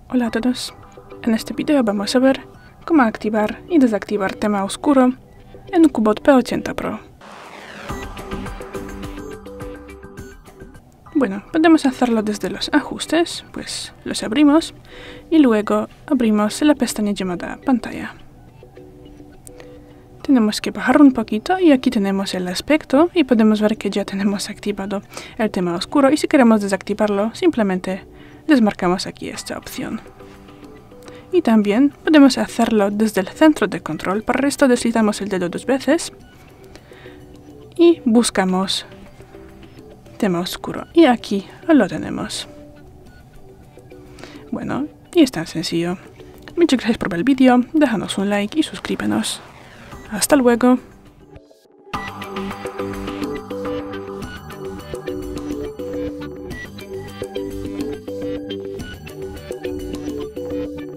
Hola a todos, en este video vamos a ver cómo activar y desactivar tema oscuro en un Cubot P80 Pro. Bueno, podemos hacerlo desde los ajustes, pues los abrimos y luego abrimos la pestaña llamada pantalla. Tenemos que bajar un poquito y aquí tenemos el aspecto y podemos ver que ya tenemos activado el tema oscuro, y si queremos desactivarlo simplemente desmarcamos aquí esta opción. Y también podemos hacerlo desde el centro de control. Para esto deslizamos el dedo 2 veces y buscamos tema oscuro y aquí lo tenemos. Bueno, y es tan sencillo. Muchas gracias por ver el vídeo, déjanos un like y suscríbenos. Hasta luego.